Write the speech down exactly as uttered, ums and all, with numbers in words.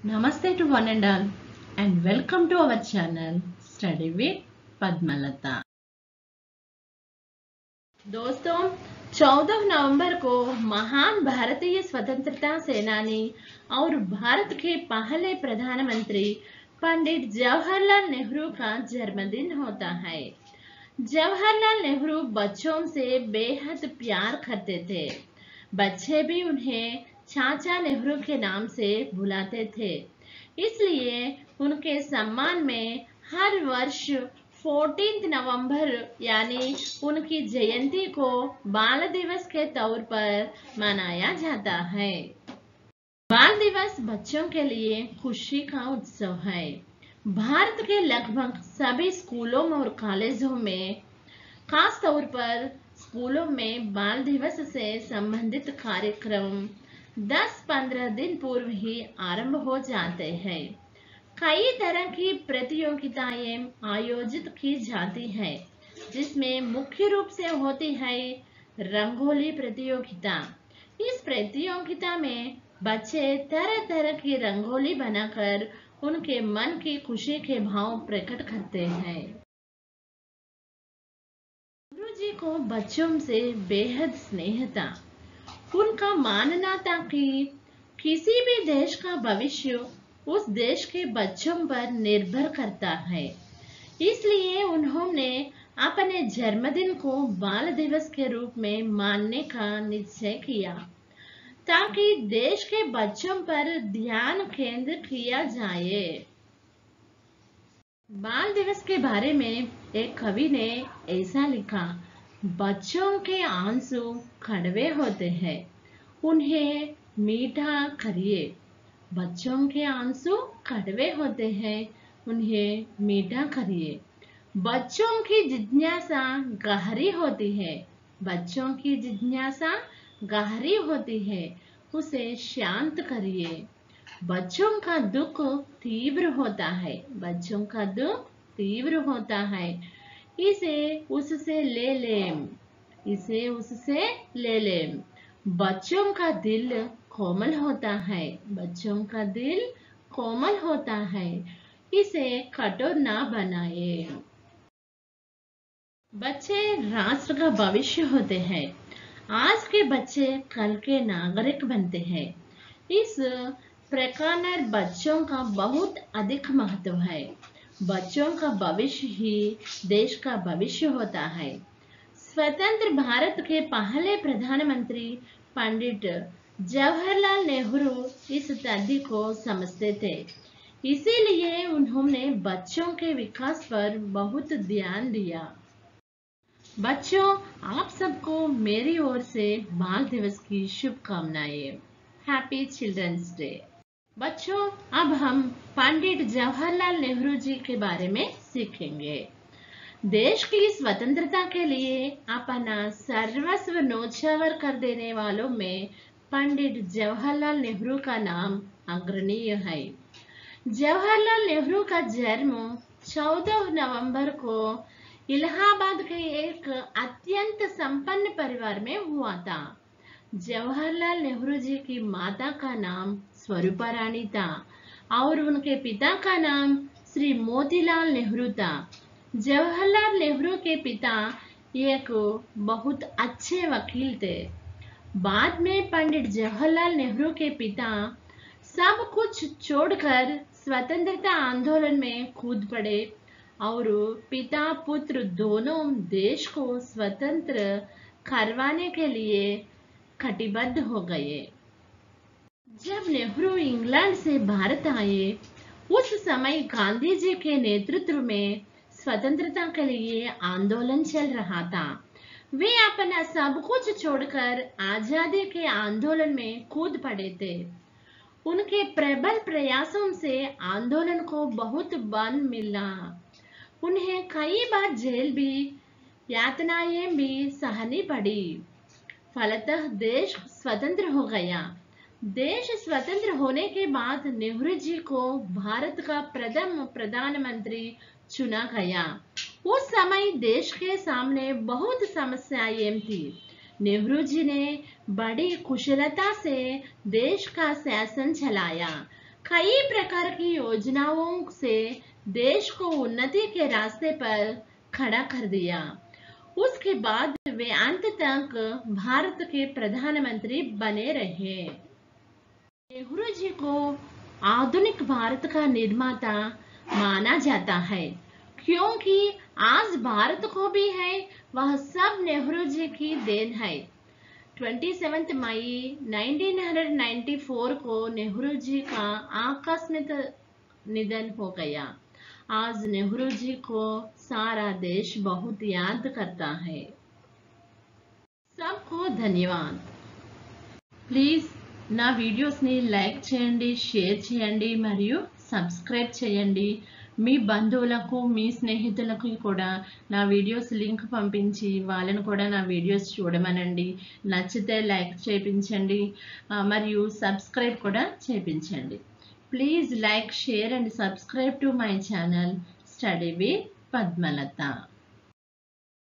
Namaste to one and all, and welcome to our channel Study with Padmalata. दोस्तों, चौदह नवंबर को महान भारतीय स्वतंत्रता सेनानी और भारत के पहले प्रधानमंत्री पंडित जवाहरलाल नेहरू का जन्मदिन होता है। जवाहरलाल नेहरू बच्चों से बेहद प्यार करते थे। बच्चे भी उन्हें चाचा नेहरू के नाम से बुलाते थे। इसलिए उनके सम्मान में हर वर्ष चौदह नवंबर यानी उनकी जयंती को बाल दिवस के तौर पर मनाया जाता है। बाल दिवस बच्चों के लिए खुशी का उत्सव है। भारत के लगभग सभी स्कूलों और कॉलेजों में, खास तौर पर स्कूलों में बाल दिवस से संबंधित कार्यक्रम दस पंद्रह दिन पूर्व ही आरंभ हो जाते हैं। कई तरह की प्रतियोगिताएं आयोजित की जाती हैं, जिसमें मुख्य रूप से होती है रंगोली प्रतियोगिता। इस प्रतियोगिता में बच्चे तरह तरह की रंगोली बनाकर उनके मन की खुशी के भाव प्रकट करते हैं। नेहरू जी को बच्चों से बेहद स्नेह था। उनका मानना था कि किसी भी देश का भविष्य उस देश के बच्चों पर निर्भर करता है। इसलिए उन्होंने अपने जन्मदिन को बाल दिवस के रूप में मानने का निश्चय किया, ताकि देश के बच्चों पर ध्यान केंद्रित किया जाए। बाल दिवस के बारे में एक कवि ने ऐसा लिखा, बच्चों के आंसू कड़वे होते हैं, उन्हें मीठा करिए। बच्चों के आंसू कड़वे होते हैं, उन्हें मीठा करिए। बच्चों की जिज्ञासा गहरी होती है, बच्चों की जिज्ञासा गहरी होती है, उसे शांत करिए। बच्चों का दुख तीव्र होता है, बच्चों का दुख तीव्र होता है, इसे उससे ले लें, इसे उससे ले लें। बच्चों का दिल कोमल होता है, बच्चों का दिल कोमल होता है, इसे कठोर ना बनाए। बच्चे राष्ट्र का भविष्य होते हैं। आज के बच्चे कल के नागरिक बनते हैं। इस प्रकार बच्चों का बहुत अधिक महत्व है। बच्चों का भविष्य ही देश का भविष्य होता है। स्वतंत्र भारत के पहले प्रधानमंत्री पंडित जवाहरलाल नेहरू इस तथ्य को समझते थे। इसीलिए उन्होंने बच्चों के विकास पर बहुत ध्यान दिया। बच्चों, आप सबको मेरी ओर से बाल दिवस की शुभकामनाएं। Happy children's day. बच्चों, अब हम पंडित जवाहरलाल नेहरू जी के बारे में सीखेंगे। देश की स्वतंत्रता के लिए अपना सर्वस्व न्योछावर कर देने वालों में पंडित जवाहरलाल नेहरू का नाम अग्रणीय है। जवाहरलाल नेहरू का जन्म चौदह नवंबर को इलाहाबाद के एक अत्यंत संपन्न परिवार में हुआ था। जवाहरलाल नेहरू जी की माता का नाम स्वरूपा रानी था और उनके पिता का नाम श्री मोतीलाल नेहरू था। जवाहरलाल नेहरू के पिता एक बहुत अच्छे वकील थे। बाद में पंडित जवाहरलाल नेहरू के पिता सब कुछ छोड़कर स्वतंत्रता आंदोलन में कूद पड़े और पिता पुत्र दोनों देश को स्वतंत्र करवाने के लिए कटिबद्ध हो गए। जब नेहरू इंग्लैंड से भारत आए, उस समय गांधी जी के नेतृत्व में स्वतंत्रता के लिए आंदोलन चल रहा था। वे अपना सब कुछ छोड़कर आजादी के आंदोलन में कूद पड़े थे। उनके प्रबल प्रयासों से आंदोलन को बहुत बल मिला। उन्हें कई बार जेल भी यातनाएं भी सहनी पड़ी। फलतः देश स्वतंत्र हो गया। देश स्वतंत्र होने के बाद नेहरू जी को भारत का प्रथम प्रधानमंत्री चुना गया। उस समय देश के सामने बहुत समस्याएं थी। नेहरू जी ने बड़ी कुशलता से देश का शासन चलाया। कई प्रकार की योजनाओं से देश को उन्नति के रास्ते पर खड़ा कर दिया। उसके बाद वे अंत तक भारत के प्रधानमंत्री बने रहे। नेहरू जी को आधुनिक भारत का निर्माता माना जाता है, क्योंकि आज भारत को भी है वह सब नेहरू जी की देन है। सत्ताईस मई उन्नीस सौ चौरानवे को नेहरू जी का आकस्मिक निधन हो गया। आज नेहरू जी को सारा देश बहुत याद करता है। सबको धन्यवाद। ప్లీజ్ నా వీడియోస్ని లైక్ చేయండి, షేర్ చేయండి మరియు సబ్స్క్రైబ్ చేయండి. మీ బంధువులకు, మీ స్నేహితులకు కూడా నా వీడియోస్ లింక్ పంపించి వాళ్ళని కూడా నా వీడియోస్ చూడమనండి. నచ్చితే లైక్ చేయించండి మరియు సబ్స్క్రైబ్ కూడా చేయించండి. Please like, share and subscribe to my channel study with Padmalatha.